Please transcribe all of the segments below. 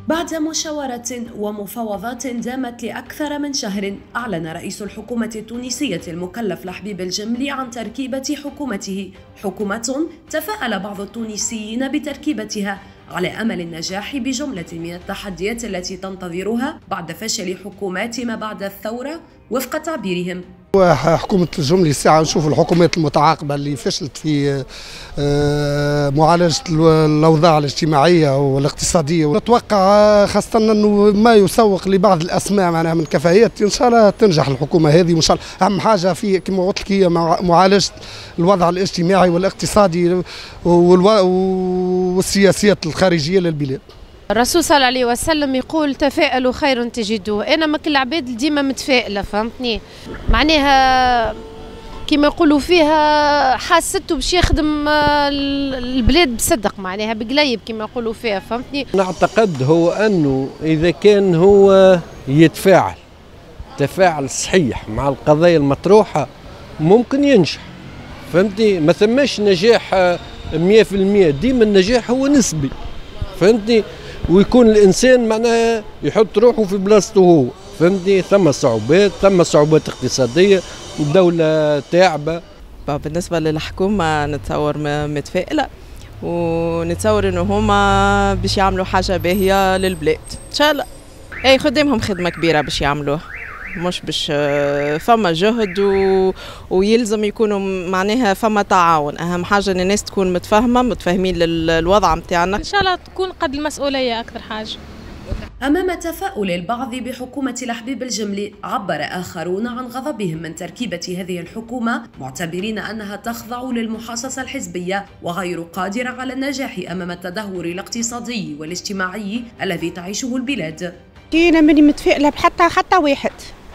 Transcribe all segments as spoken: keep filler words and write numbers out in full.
بعد مشاورة ومفاوضات دامت لأكثر من شهر، أعلن رئيس الحكومة التونسية المكلف لحبيب الجملي عن تركيبة حكومته، حكومة تفاءل بعض التونسيين بتركيبتها على أمل النجاح بجملة من التحديات التي تنتظرها بعد فشل حكومات ما بعد الثورة وفق تعبيرهم. حكومة الجملي الساعة نشوف الحكومات المتعاقبة اللي فشلت في معالجة الأوضاع الاجتماعية والاقتصادية، ونتوقع خاصة أنه ما يسوق لبعض الأسماء معناها من كفاءات، إن شاء الله تنجح الحكومة هذه، وإن شاء الله أهم حاجة في كما قلت لك هي معالجة الوضع الاجتماعي والاقتصادي والسياسيات الخارجية للبلاد. الرسول صلى الله عليه وسلم يقول تفائلوا خير تجدوه. انا ما كل العباد ديما متفائله، فهمتني؟ معناها كما يقولوا فيها حاسته باش يخدم البلاد بصدق، معناها بقليب كما يقولوا فيها، فهمتني؟ نعتقد هو انه اذا كان هو يتفاعل تفاعل صحيح مع القضايا المطروحه ممكن ينجح، فهمتني؟ ما ثماش نجاح مئة في المئة، ديما النجاح هو نسبي، فهمتني؟ ويكون الانسان معناها يحط روحه في بلاصته هو، فهمتني؟ ثم صعوبات، ثم صعوبات اقتصاديه، الدوله تعبه. بالنسبه للحكومه نتصور متفائله، ونتصور انه هما باش يعملوا حاجه باهيه للبلاد ان شاء الله. اي خدامهم خدمه كبيره باش يعملوها، مش باش فما جهد و... ويلزم يكونوا معناها فما تعاون. اهم حاجه ان الناس تكون متفاهمه متفاهمين للوضع نتاعنا، ان شاء الله تكون قد المسؤوليه اكثر حاجه. أمام تفاؤل البعض بحكومة لحبيب الجملي، عبر آخرون عن غضبهم من تركيبة هذه الحكومة، معتبرين أنها تخضع للمحاصصة الحزبية وغير قادرة على النجاح أمام التدهور الاقتصادي والاجتماعي الذي تعيشه البلاد. أنا ماني متفائلة بحتى حتى واحد،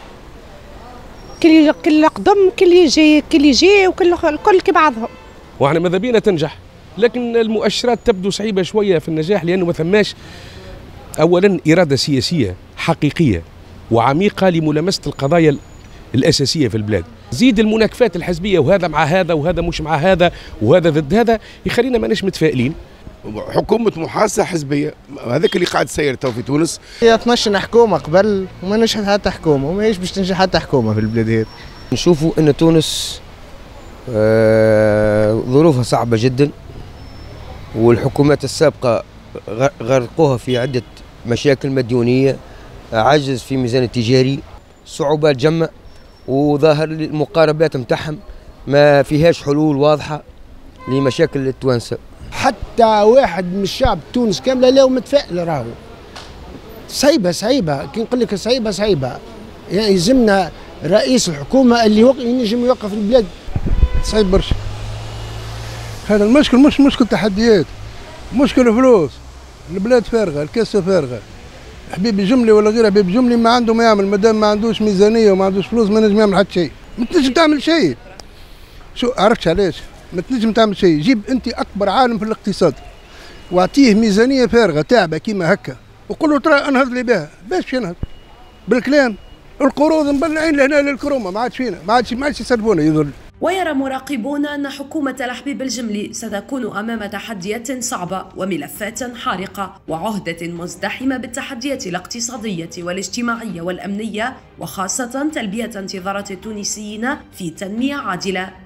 كل كل قدم كل يجي كل يجي وكل الكل كبعضهم. واحنا ماذا بينا تنجح، لكن المؤشرات تبدو صعيبة شوية في النجاح، لأنه ما ثماش أولا إرادة سياسية حقيقية وعميقة لملامسة القضايا الأساسية في البلاد. زيد المناكفات الحزبية، وهذا مع هذا وهذا مش مع هذا وهذا ضد هذا، يخلينا ماناش متفائلين. حكومة محاصصة حزبية، هذاك اللي قاعد تسير تو في تونس. هي تنشن حكومة قبل وما نجحت حتى حكومة، وماهيش باش تنجح حتى حكومة في البلاد هذه. نشوفوا أن تونس آه ظروفها صعبة جدا، والحكومات السابقة غرقوها في عدة مشاكل مديونية، عجز في ميزان التجاري، صعوبات جمة، وظاهر المقاربات متاعهم ما فيهاش حلول واضحة لمشاكل التوانسة. حتى واحد من الشعب تونس كامله لا متفائل، راهو صعيبه صعيبه، كي نقول لك صعيبه صعيبه، يعني يلزمنا رئيس الحكومه اللي ينجم يوقف البلاد. صعيب برشا هذا المشكل، مش مشكل تحديات، مشكل فلوس، البلاد فارغه، الكاسه فارغه. حبيب الجملي ولا غير حبيب الجملي ما عنده ما يعمل، مادام ما عندوش ميزانيه وما عندوش فلوس ما نجم يعمل حتى شيء. ما تنجم تعمل شيء، شو عرفتش علاش؟ ما تنجم تعمل شيء. جيب انت اكبر عالم في الاقتصاد واعطيه ميزانيه فارغه تعبه كيما هكا، وقول له ترى انهض لي بها، باش ينهض؟ بالكلام. القروض مبلعين لهنا للكرومه، ما عادش فينا، ما عادش ما عادش يسلفونا يظل. ويرى مراقبون أن حكومة لحبيب الجملي ستكون أمام تحديات صعبة وملفات حارقة وعهدة مزدحمة بالتحديات الاقتصادية والاجتماعية والأمنية، وخاصة تلبية انتظارات التونسيين في تنمية عادلة.